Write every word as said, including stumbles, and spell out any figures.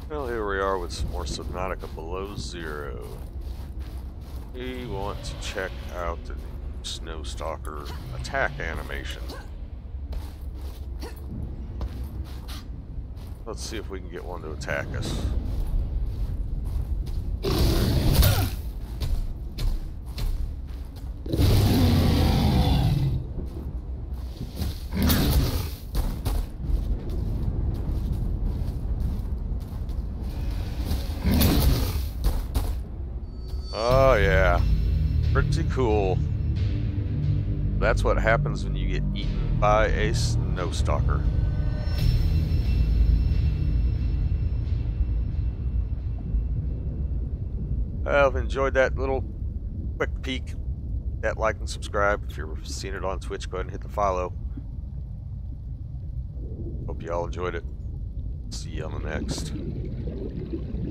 Well, here we are with some more Subnautica below zero. We want to check out the new Stalker attack animation. Let's see if we can get one to attack us. Oh yeah, pretty cool. That's what happens when you get eaten by a snow stalker. Well, if you enjoyed that little quick peek, that like and subscribe. If you're seeing it on Twitch, go ahead and hit the follow. Hope you all enjoyed it. See you on the next.